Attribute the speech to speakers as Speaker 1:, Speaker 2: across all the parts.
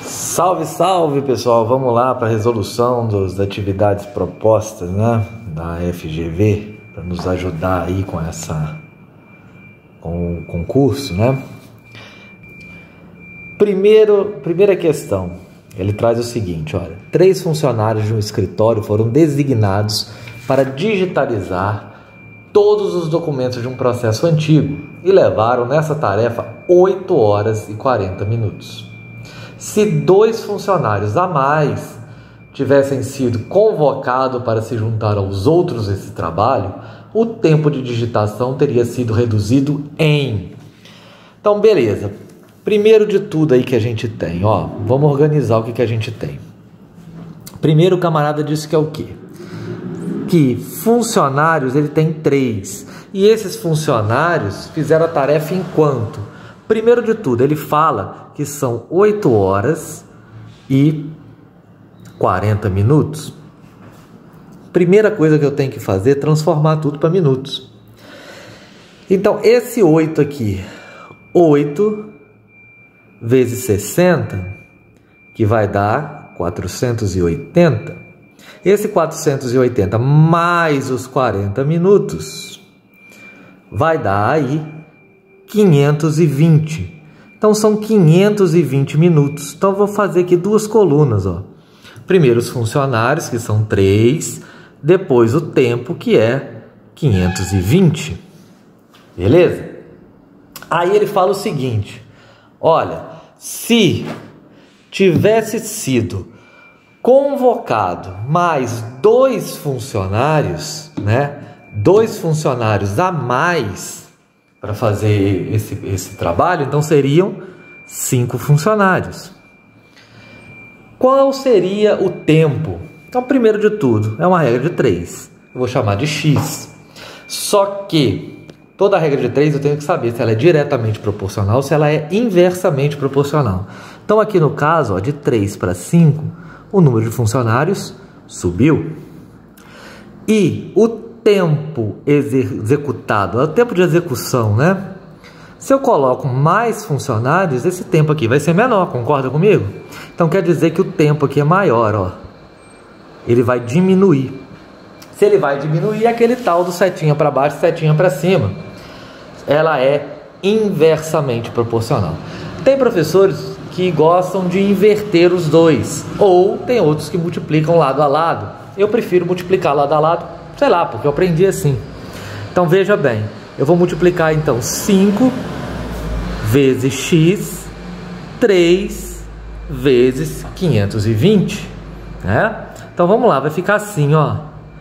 Speaker 1: Salve, salve pessoal, vamos lá para a resolução das atividades propostas, né, da FGV, para nos ajudar aí com o concurso, né. Primeira questão, ele traz o seguinte, olha, 3 funcionários de um escritório foram designados para digitalizar todos os documentos de um processo antigo e levaram nessa tarefa 8 horas e 40 minutos. Se 2 funcionários a mais tivessem sido convocados para se juntar aos outros nesse trabalho, o tempo de digitação teria sido reduzido em... Então, beleza. Primeiro de tudo aí que a gente tem, ó, vamos organizar o que a gente tem. Primeiro o camarada disse que é o quê? Que funcionários ele tem 3. E esses funcionários fizeram a tarefa em quanto? Primeiro de tudo, ele fala que são 8 horas e 40 minutos. Primeira coisa que eu tenho que fazer é transformar tudo para minutos. Então, esse 8 aqui, 8 vezes 60, que vai dar 480. Esse 480 mais os 40 minutos vai dar aí 520. Então são 520 minutos. Então eu vou fazer aqui 2 colunas, ó. Primeiro os funcionários, que são 3, depois o tempo, que é 520. Beleza? Aí ele fala o seguinte: olha, se tivesse sido convocado mais 2 funcionários, né? 2 funcionários a mais para fazer esse trabalho, então seriam 5 funcionários. Qual seria o tempo? Então, primeiro de tudo, é uma regra de 3. Eu vou chamar de X. Só que toda regra de 3 eu tenho que saber se ela é diretamente proporcional ou se ela é inversamente proporcional. Então, aqui no caso, ó, de 3 para 5, o número de funcionários subiu. E o tempo executado, é o tempo de execução, né? Se eu coloco mais funcionários, esse tempo aqui vai ser menor, concorda comigo? Então quer dizer que o tempo aqui é maior, ó. Ele vai diminuir. Se ele vai diminuir, é aquele tal do setinha para baixo, setinha para cima. Ela é inversamente proporcional. Tem professores que gostam de inverter os dois, ou tem outros que multiplicam lado a lado. Eu prefiro multiplicar lado a lado, sei lá, porque eu aprendi assim. Então veja bem, eu vou multiplicar então 5 vezes x, 3 vezes 520, né? Então vamos lá, vai ficar assim, ó.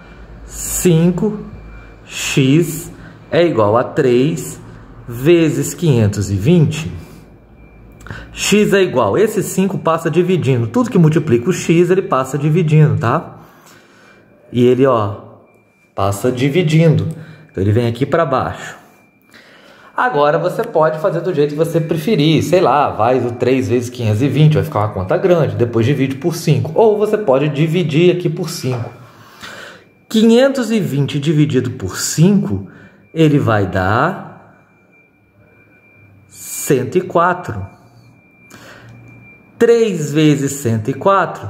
Speaker 1: 5x é igual a 3 vezes 520. X é igual, esse 5 passa dividindo. Tudo que multiplica o x, ele passa dividindo, tá? E ele, ó, passa dividindo. Então ele vem aqui para baixo. Agora você pode fazer do jeito que você preferir. Sei lá, vai do 3 vezes 520, vai ficar uma conta grande. Depois divide por 5. Ou você pode dividir aqui por 5. 520 dividido por 5, ele vai dar 104. 3 vezes 104,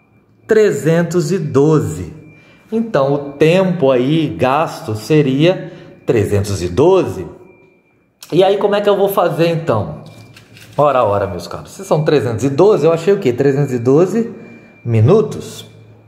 Speaker 1: 312. Então, o tempo aí gasto seria 312. E aí, como é que eu vou fazer, então? Ora, meus caros. Se são 312, eu achei o quê? 312 minutos.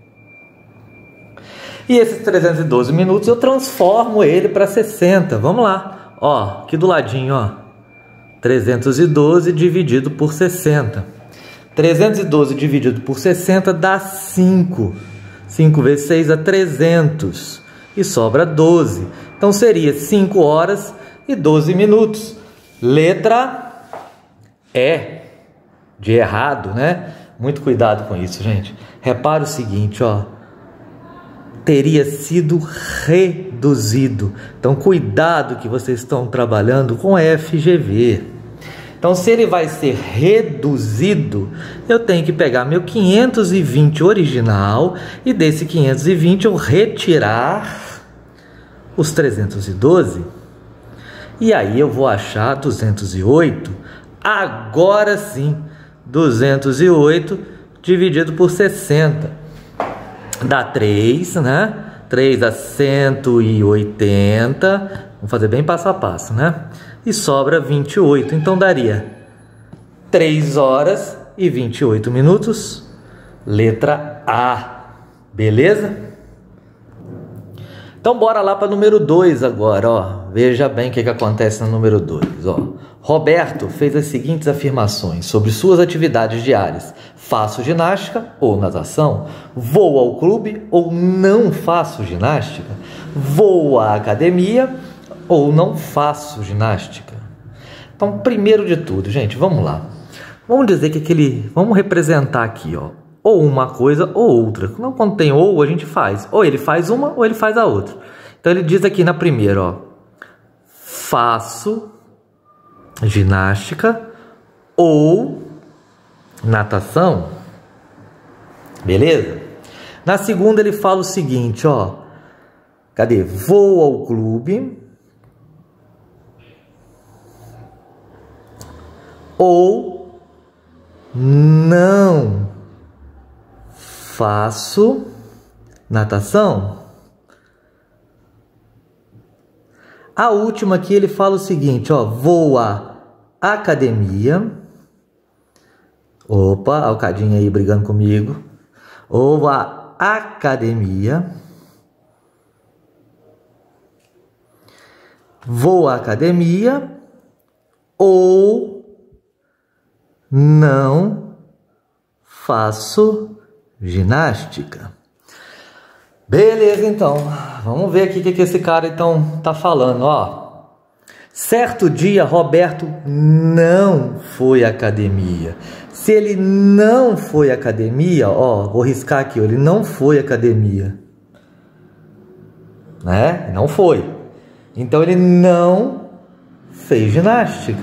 Speaker 1: E esses 312 minutos eu transformo ele para 60. Vamos lá. Ó, aqui do ladinho, ó. 312 dividido por 60. 312 dividido por 60 dá 5. 5 vezes 6 dá 300 e sobra 12. Então seria 5 horas e 12 minutos. Letra E de errado, né? Muito cuidado com isso, gente. Repara o seguinte, ó. Teria sido reduzido. Então cuidado que vocês estão trabalhando com FGV. Então, se ele vai ser reduzido, eu tenho que pegar meu 520 original e desse 520 eu retirar os 312. E aí eu vou achar 208. Agora sim, 208 dividido por 60. Dá 3, né? 3 dá 180. Vamos fazer bem passo a passo, né? E sobra 28. Então daria 3 horas e 28 minutos. Letra A. Beleza? Então bora lá para o número 2 agora, ó. Veja bem o que acontece no número 2, ó. Roberto fez as seguintes afirmações sobre suas atividades diárias: faço ginástica ou natação, vou ao clube ou não faço ginástica, vou à academia ou não faço ginástica. Então, primeiro de tudo, gente, vamos lá. Vamos dizer que vamos representar aqui, ó, ou uma coisa ou outra. Não, quando tem ou, a gente faz. Ou ele faz uma ou ele faz a outra. Então ele diz aqui na primeira, ó, faço ginástica ou natação. Beleza? Na segunda ele fala o seguinte, ó. Cadê? Vou ao clube ou não faço natação. A última aqui ele fala o seguinte, ó, vou à academia. Opa, a Alcadinha aí brigando comigo. Ou à academia. Vou à academia ou não faço ginástica. Beleza, então. Vamos ver aqui o que esse cara então tá falando, ó. Certo dia, Roberto não foi à academia. Se ele não foi à academia, ó, vou riscar aqui, ó, ele não foi à academia. Né? Não foi. Então ele não fez ginástica.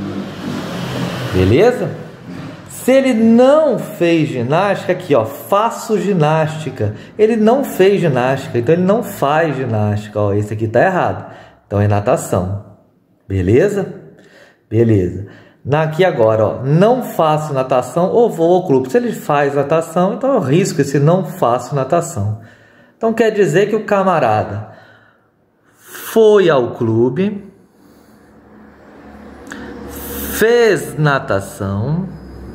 Speaker 1: Beleza? Se ele não fez ginástica, aqui ó, faço ginástica. Ele não fez ginástica, então ele não faz ginástica. Ó, esse aqui tá errado. Então é natação. Beleza? Beleza. Aqui agora, ó, não faço natação ou vou ao clube. Se ele faz natação, então eu risco esse não faço natação. Então quer dizer que o camarada foi ao clube, fez natação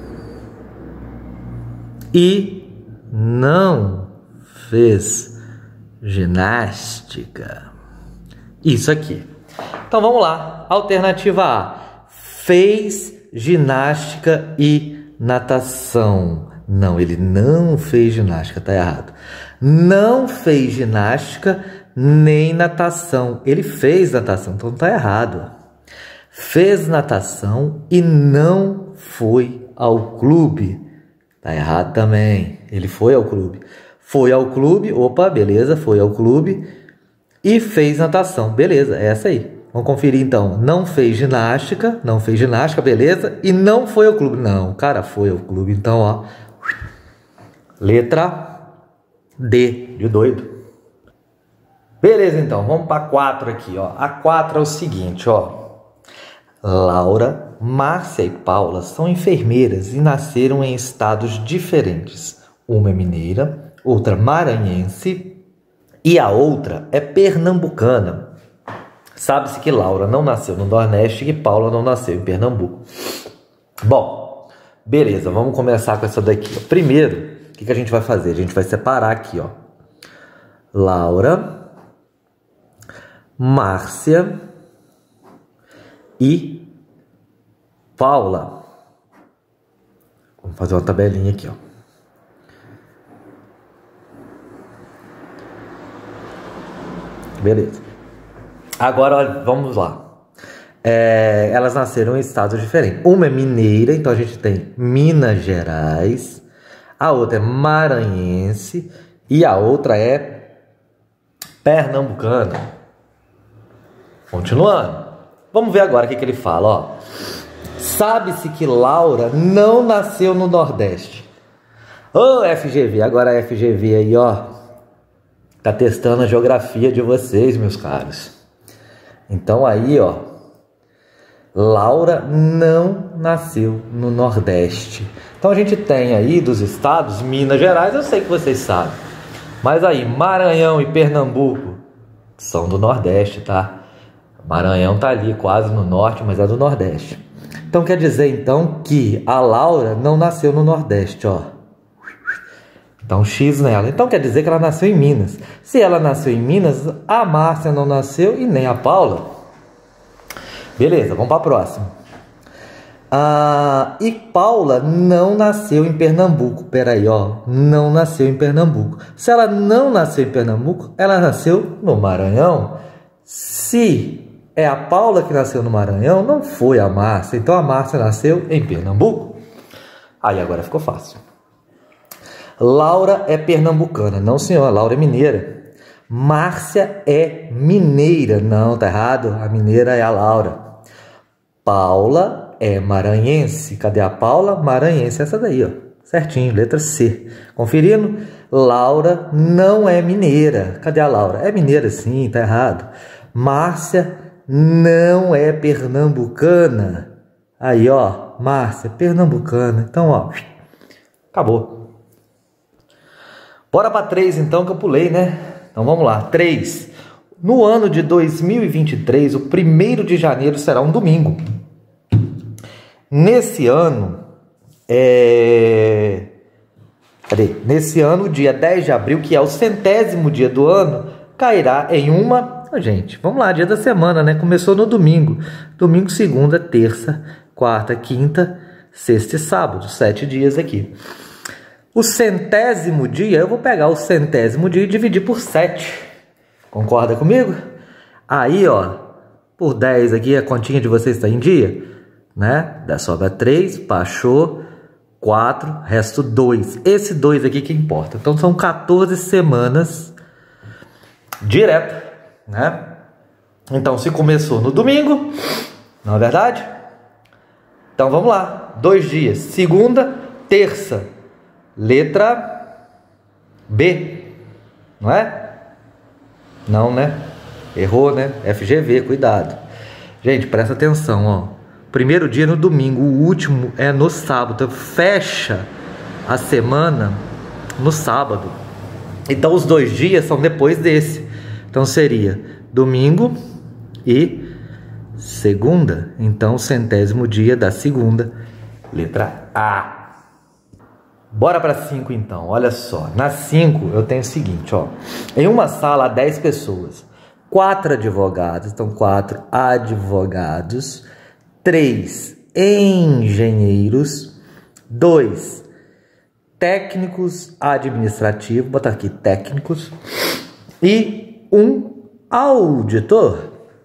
Speaker 1: e não fez ginástica. Isso aqui. Então vamos lá. Alternativa A: fez ginástica e natação. Não, ele não fez ginástica, tá errado. Não fez ginástica nem natação. Ele fez natação, então tá errado. Fez natação e não foi ao clube. Tá errado também. Ele foi ao clube. Foi ao clube, opa, beleza, foi ao clube e fez natação. Beleza, é essa aí. Vamos conferir então. Não fez ginástica, beleza, e não foi ao clube. Não, o cara foi ao clube, então, ó. Letra D, de doido. Beleza, então, vamos para 4 aqui, ó. A 4 é o seguinte, ó. Laura, Márcia e Paula são enfermeiras e nasceram em estados diferentes. Uma é mineira, outra maranhense e a outra é pernambucana. Sabe-se que Laura não nasceu no Nordeste e Paula não nasceu em Pernambuco. Bom, beleza, vamos começar com essa daqui. Primeiro, o que a gente vai fazer? A gente vai separar aqui, ó. Laura, Márcia e Paula. Vamos fazer uma tabelinha aqui, ó. Beleza. Agora, vamos lá. Elas nasceram em estados diferentes. Uma é mineira, então a gente tem Minas Gerais. A outra é maranhense. E a outra é pernambucana. Continuando. Vamos ver agora o que ele fala, ó. Sabe-se que Laura não nasceu no Nordeste. Ô, FGV, agora a FGV aí, ó. Tá testando a geografia de vocês, meus caros. Então aí, ó. Laura não nasceu no Nordeste. Então a gente tem aí dos estados, Minas Gerais, eu sei que vocês sabem. Mas aí, Maranhão e Pernambuco são do Nordeste, tá? Maranhão tá ali quase no norte, mas é do Nordeste. Então quer dizer então que a Laura não nasceu no Nordeste, ó. Então X nela. Então quer dizer que ela nasceu em Minas. Se ela nasceu em Minas, a Márcia não nasceu e nem a Paula. Beleza, vamos para a próxima. E Paula não nasceu em Pernambuco. Peraí, ó. Não nasceu em Pernambuco. Se ela não nasceu em Pernambuco, ela nasceu no Maranhão. Se é a Paula que nasceu no Maranhão, não foi a Márcia. Então a Márcia nasceu em Pernambuco. Aí agora ficou fácil. Laura é pernambucana. Não, senhor. Laura é mineira. Márcia é mineira. Não, tá errado. A mineira é a Laura. Paula é maranhense. Cadê a Paula? Maranhense. Essa daí, ó. Certinho. Letra C. Conferindo. Laura não é mineira. Cadê a Laura? É mineira sim. Tá errado. Márcia não é pernambucana. Aí, ó. Márcia, pernambucana. Então, ó. Acabou. Bora para 3 então, que eu pulei, né? Então vamos lá. 3. No ano de 2023, o 1º de janeiro será um domingo. Nesse ano, Nesse ano, o dia 10 de abril, que é o 100º dia do ano, cairá em uma... Gente, vamos lá, dia da semana, né? Começou no domingo. Domingo, segunda, terça, quarta, quinta, sexta e sábado. 7 dias aqui. O 100º dia, eu vou pegar o 100º dia e dividir por 7. Concorda comigo? Aí, ó, por 10 aqui, a continha de vocês está em dia, né? Dá sobra 3, baixou, 4, resto 2. Esse 2 aqui que importa. Então, são 14 semanas direto, né? Então, se começou no domingo, não é verdade? Então, vamos lá. 2 dias. Segunda, terça. Letra B, não é? Não, né? Errou, né? FGV, cuidado. Gente, presta atenção, ó. Primeiro dia no domingo, o último é no sábado. Então, fecha a semana no sábado. Então, os 2 dias são depois desse. Então, seria domingo e segunda. Então, o 100º dia da segunda, letra A. Bora para 5 então, olha só. Na 5 eu tenho o seguinte, ó. Em uma sala há 10 pessoas. 4 advogados, então 4 advogados. 3 engenheiros. 2 técnicos administrativos, vou botar aqui técnicos. E 1 auditor.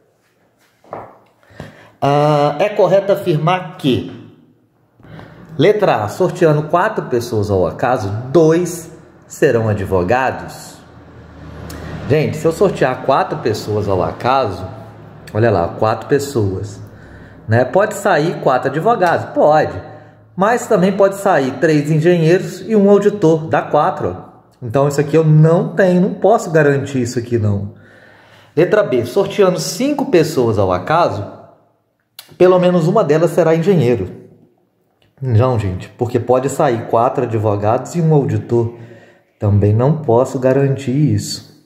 Speaker 1: É correto afirmar que... Letra A, sorteando 4 pessoas ao acaso, 2 serão advogados. Gente, se eu sortear 4 pessoas ao acaso, olha lá, 4 pessoas, né? Pode sair 4 advogados? Pode. Mas também pode sair 3 engenheiros e 1 auditor, dá 4. Então isso aqui eu não tenho, não posso garantir isso aqui não. Letra B, sorteando 5 pessoas ao acaso, pelo menos uma delas será engenheiro. Não, gente, porque pode sair 4 advogados e 1 auditor. Também não posso garantir isso.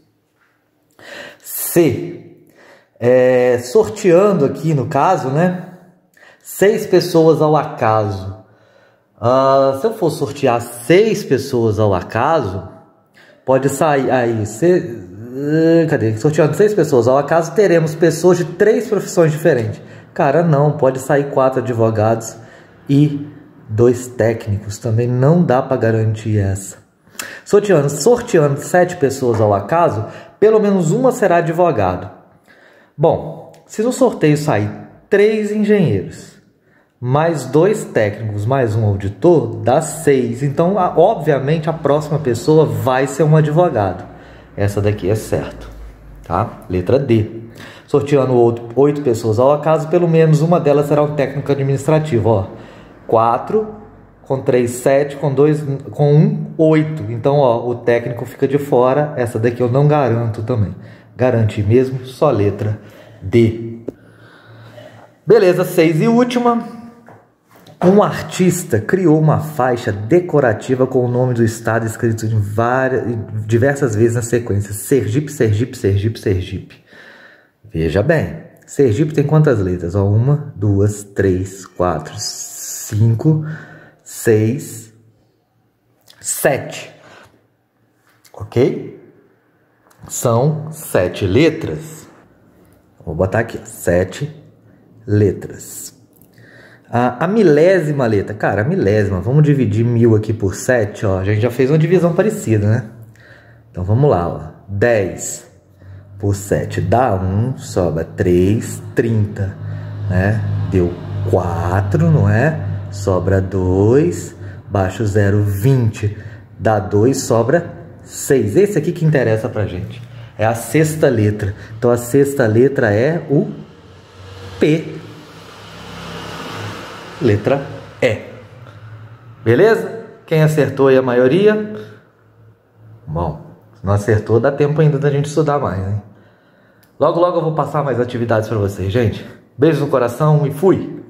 Speaker 1: C. Sorteando aqui no caso, né? 6 pessoas ao acaso. Se eu for sortear 6 pessoas ao acaso, pode sair aí... Cadê? Sorteando 6 pessoas ao acaso, teremos pessoas de 3 profissões diferentes. Cara, não, pode sair 4 advogados e 2 técnicos, também não dá para garantir essa. Sorteando 7 pessoas ao acaso, pelo menos uma será advogado. Bom, se no sorteio sair 3 engenheiros, mais 2 técnicos, mais 1 auditor, dá 6. Então, obviamente, a próxima pessoa vai ser um advogado. Essa daqui é certo, tá? Letra D. Sorteando 8 pessoas ao acaso, pelo menos uma delas será um técnico administrativo, ó. 4, com 3, 7, com 2, com 1, 8. Então, ó, o técnico fica de fora. Essa daqui eu não garanto também. Garanti mesmo, só letra D. Beleza, 6 e última. Um artista criou uma faixa decorativa com o nome do estado escrito diversas vezes na sequência. Sergipe, Sergipe, Sergipe, Sergipe. Veja bem, Sergipe tem quantas letras? 1, 2, 3, 4, 5, 6, 7. Ok? São 7 letras. Vou botar aqui, 7 letras. A milésima letra, cara, a milésima, vamos dividir 1000 aqui por 7, ó, a gente já fez uma divisão parecida, né? Então vamos lá, ó, 10 por 7 dá 1, sobra 3, 30, né? Deu 4, não é? Sobra 2, baixo 0, 20, dá 2, sobra 6. Esse aqui que interessa pra gente, é a sexta letra. Então a sexta letra é o P. Letra E. Beleza? Quem acertou aí a maioria? Bom, se não acertou, dá tempo ainda da gente estudar mais, hein? Logo, logo eu vou passar mais atividades para vocês, gente. Beijo no coração e fui!